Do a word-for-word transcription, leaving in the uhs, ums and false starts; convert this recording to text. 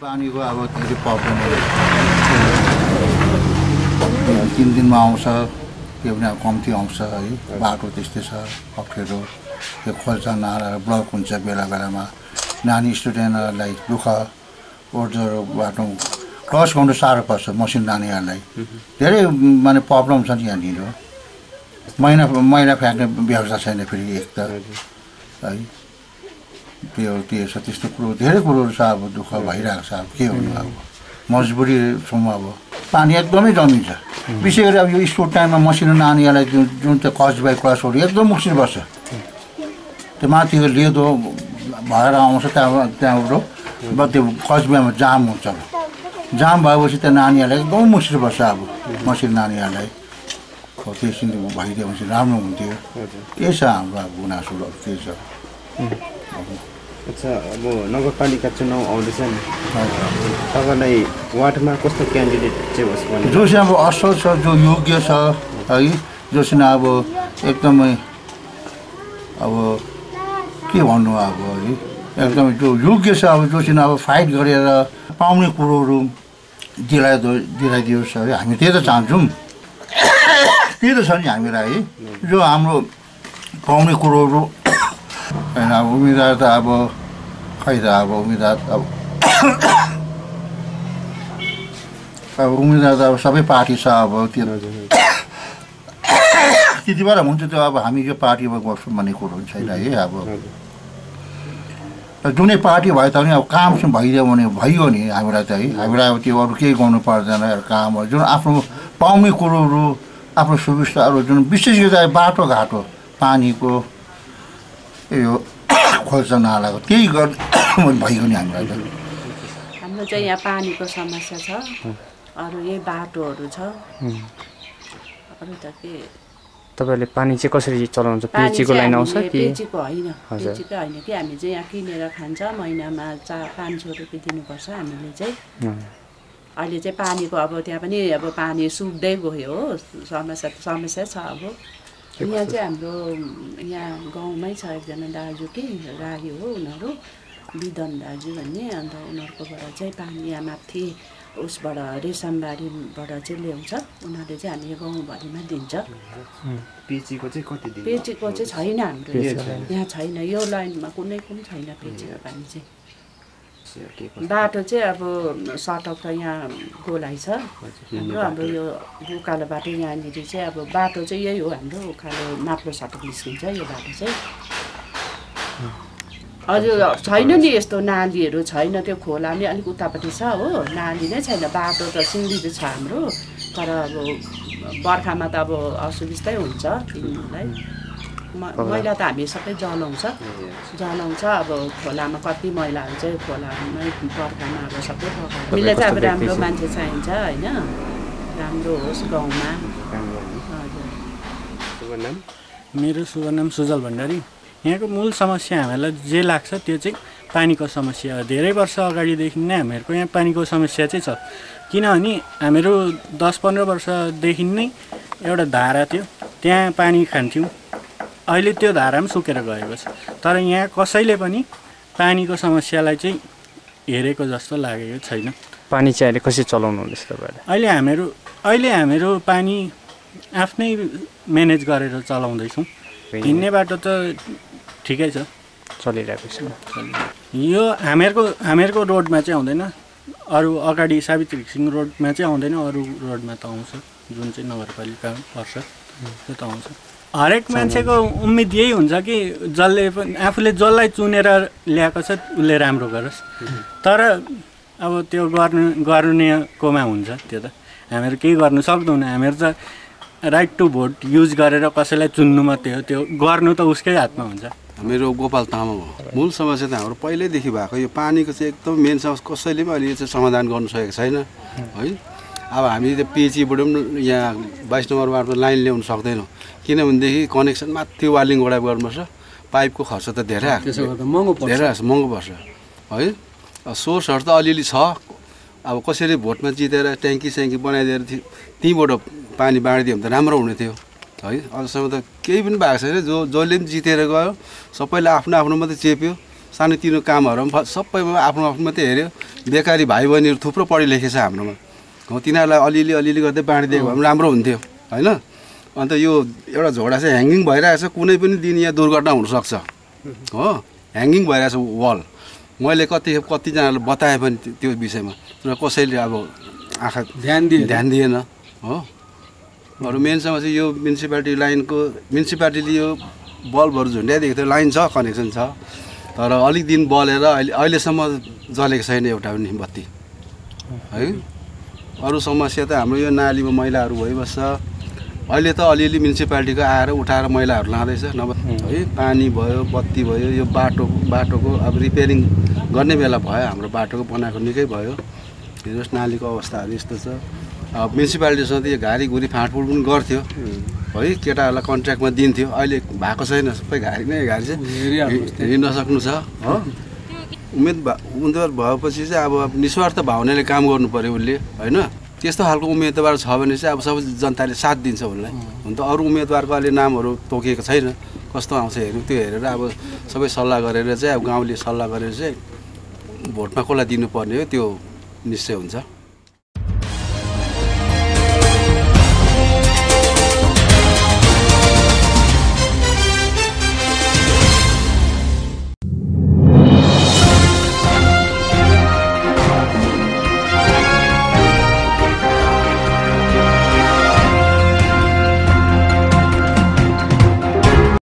पानीको अब धेरै प्रब्लम हो। तिन दिनमा आउँछ, त्यो पनि अब कम्ती आउँछ है। बाटो त्यस्तै छ, अप्ठ्यारो। त्यो खोल्चा नाला ब्लक हुन्छ बेला बेलामा। नानी स्टुडेन्टहरूलाई दुःख, ओहोरदोहोर बाटो क्रस गर्नु साह्रो पर्छ मसिन नानीहरूलाई। धेरै माने प्रब्लम छ नि यहाँनिर। मैला मैला फ्याँक्ने व्यवस्था छैन फेरि एक त है। त्यो त्यो छ, त्यस्तो कुरो धेरै कुरोहरू छ। अब दुःख भइरहेको छ। अब के गर्नु, अब मजबुरी छौँ। अब पानी एकदमै जमिन्छ। विशेष गरी अब यो स्कुल टाइममा मसिनो नानीहरूलाई जुन जुन चाहिँ कच बाई क्रसहरू एकदम मुस्किल पर्छ। त्यो माथिको लेदो भएर आउँछ त्यहाँ त्यहाँबाट अब त्यो कच बाईमा जाम हुन्छ। जाम भएपछि त्यो नानीहरूलाई एकदम मुस्किल पर्छ। अब मसिनो नानीहरूलाई हो त्यसरी भइदियो भने राम्रो हुन्थ्यो। त्यही छ हाम्रो अब गुनासोहरू त्यही छ। अच्छा, अब नगरपालिका चुनाव आउँदैछ नि, तपाईँलाई वार्डमा कस्तो क्यान्डिडेट चाहिँ होस् भने? जो चाहिँ अब असल छ, जो योग्य छ है, जो चाहिँ अब एकदमै अब के भन्नु अब है, एकदमै जो योग्य छ, अब जो चाहिँ अब फाइट गरेर पाउने कुरोहरू दिलाइ दिलाइदियोस् है। हामी त्यही त चाहन्छौँ। त्यही त छ नि हामीलाई है, जो हाम्रो पाउने कुरोहरू होइन। अब उम्मेदवार त अब खै त अब उम्मेदवार अब अब उम्मेदवार त अब सबै पार्टी छ। अब त्यो त्यति बेला हुन्छ त्यो। अब हामी यो पार्टीमा गर्छौँ भन्ने कुरो छैन है। अब जुनै पार्टी भए तापनि अब काम चाहिँ भइदियो भने भइयो नि हामीलाई त है। हामीलाई अब त्यो अरू केही गर्नु पर्दैन। कामहरू जुन आफ्नो पाउने कुरोहरू, आफ्नो सुविस्ताहरू, जुन विशेष गरी बाटोघाटो, पानीको, यो खोल्चा नालाको, त्यही गर भइगयो नि हामीलाई त। हाम्रो चाहिँ यहाँ पानीको समस्या छ, अरू यही बाटोहरू छ, अरू त के। तपाईँले पानी चाहिँ कसरी चलाउँछ? पिएचईको लाइन आउँछ कि? पिएचईको होइन, पिएचईको होइन कि हामी चाहिँ यहाँ किनेर खान्छ। महिनामा चार पाँच सौ रुपियाँ दिनुपर्छ हामीले चाहिँ। अहिले चाहिँ पानीको अब त्यहाँ पनि अब पानी सुक्दै गयो हो। समस्या समस्या छ। अब यहाँ चाहिँ हाम्रो यहाँ गाउँमै छ एकजना दाजु कि राई हो उनीहरू, बिदन दाजु भन्ने। अन्त उनीहरूकोबाट चाहिँ पानी यहाँ माथि उसबाट रेशमबारीबाट चाहिँ ल्याउँछ उनीहरूले चाहिँ। हामी गाउँभरिमा दिन्छ। पिएचईको चाहिँ कति दिन? पिएचईको चाहिँ छैन हाम्रो यहाँ, छैन यो लाइनमा कुनै पनि छैन पिएचईको पानी चाहिँ। बाटो चाहिँ अब सडक त यहाँ गोलाइ छ हाम्रो। हाम्रो यो उकालो बाटो यहाँनिर चाहिँ अब बाटो चाहिँ यही हो हाम्रो, उकालो माप्लो सडक निस्किन्छ यो बाटो चाहिँ। हजुर छैन नि यस्तो नालीहरू छैन। त्यो खोला पनि अलिक उतापट्टि छ हो, नाली नै छैन। बाटो त सिन्धी छ हाम्रो, तर अब बर्खामा त अब असुविस्तै हुन्छ पिउनुलाई। मैला त हामी सबै जलाउँछ जलाउँछ अब खोलामा कति मैलाहरू चाहिँ खोलामै बर्खामा अब सबै पकाएर। हामीलाई चाहिँ अब राम्रो मान्छे चाहिन्छ होइन, राम्रो होस् गाउँमा। हजुर, मेरो शुभ नाम सुजल भण्डारी। यहाँको मूल समस्या हामीलाई जे लाग्छ त्यो चाहिँ पानीको समस्या हो। धेरै वर्ष अगाडिदेखि नै हामीहरूको यहाँ पानीको समस्या चाहिँ छ। किनभने हामीहरू दस पन्ध्र वर्षदेखि नै एउटा धारा थियो, त्यहाँ पानी खान्थ्यौँ। अहिले त्यो धारा पनि सुकेर गएको छ। तर यहाँ कसैले पनि पानीको समस्यालाई चाहिँ हेरेको जस्तो लागेको छैन। पानी चाहिँ अहिले कसरी चलाउनु हुँदैछ तपाईँले? अहिले हामीहरू अहिले हामीहरू पानी आफ्नै म्यानेज गरेर चलाउँदैछौँ। हिँड्ने बाटो त ठिकै छ, चलिरहेको छ। यो हामीहरूको हामीहरूको रोडमा चाहिँ आउँदैन, अरू अगाडि सावित्री सिंह रोडमा चाहिँ आउँदैन, अरू रोडमा त आउँछ जुन चाहिँ नगरपालिका पर्छ त्यो त आउँछ। हरेक मान्छेको उम्मिद यही हुन्छ कि जसले पनि आफूले जसलाई चुनेर ल्याएको छ उसले राम्रो गरोस्। तर अब त्यो गर्नु गर्नेकोमा हुन्छ त्यो त। हामीहरू केही गर्नु सक्दैनौँ। हामीहरू त राइट टु भोट युज गरेर कसैलाई चुन्नु मात्रै हो, त्यो गर्नु त उसकै हातमा हुन्छ। मेरो गोपाल तामाङ हो। मूल समस्या त हाम्रो पहिल्यैदेखि भएको यो पानीको चाहिँ एकदम मेन समस्या कसैले पनि अहिले चाहिँ समाधान गर्नु सकेको छैन है। अब हामी त पिएचईबाट पनि यहाँ बाइस नम्बर वार्डमा लाइन ल्याउनु सक्दैनौँ, किनभनेदेखि कनेक्सन माथि वालिङ गोडा गर्नुपर्छ। पाइपको खर्च त धेरै आएको, धेरै महँगो पर्छ है। सोर्सहरू त अलिअलि छ। अब कसरी भोटमा जितेर ट्याङ्की स्याङ्की बनाइदिएर त्यहीँबाट पानी बाँडिदियो भने त राम्रो हुने थियो है। अहिलेसम्म त केही पनि भएको छैन। जो जसले पनि जितेर गयो सबैले आफ्नो आफ्नो मात्रै चेप्यो। सानोतिनो कामहरू पनि सबैमा आफ्नो आफ्नो मात्रै हेऱ्यो बेकारी भाइ बहिनीहरू थुप्रो पढि लेखेछ हाम्रोमा हो तिनीहरूलाई अलिअलि अलिअलि गर्दै बाँडिदिएको भए पनि राम्रो हुन्थ्यो होइन अन्त यो एउटा झोडा चाहिँ ह्याङ्गिङ भइरहेछ कुनै पनि दिन यहाँ दुर्घटना हुनसक्छ हो ह्याङ्गिङ भइरहेछ वाल मैले कति कतिजनालाई बताएँ पनि त्यो विषयमा तर कसैले अब आँखा ध्यान दिए ध्यान दिएन हो अरू मेन समस्या यो म्युनिसिपालिटी लाइनको म्युनिसिपालिटीले यो बल्बहरू झुन्ड्याइदिएको थियो लाइन छ कनेक्सन छ तर अलिक दिन बलेर अहिले अहिलेसम्म जलेको छैन एउटा पनि बत्ती है अरू समस्या त हाम्रो यो नालीमा मैलाहरू भइबस्छ अहिले त अलिअलि म्युनिसिपालिटीको आएर उठाएर मैलाहरू लाँदैछ नभए है पानी भयो बत्ती भयो यो बाटो बाटोको अब रिपेयरिङ गर्ने बेला भयो हाम्रो बाटोको बनाएको निकै भयो हेर्नुहोस् नालीको अवस्थाहरू यस्तो छ अब म्युनिसिपालिटीसँग यो घारी घुरी फाँडफुँड पनि गर्थ्यो है केटाहरूलाई कन्ट्र्याक्टमा दिन्थ्यो अहिले भएको छैन सबै घारी नै घारी चाहिँ हिँड्न सक्नु छ हो उम्मेद भा उम्मेदवार भएपछि चाहिँ अब निस्वार्थ भावनाले काम गर्नु पऱ्यो उसले होइन त्यस्तो खालको उम्मेदवार छ भने चाहिँ अब सबै जनताले साथ दिन्छ उसलाई हुन त अरू उम्मेदवारको अहिले नामहरू तोकिएको छैन कस्तो आउँछ हेर्नु त्यो हेरेर अब सबै सल्लाह गरेर चाहिँ अब गाउँले सल्लाह गरेर चाहिँ भोटमा कसलाई दिनुपर्ने हो त्यो निश्चय हुन्छ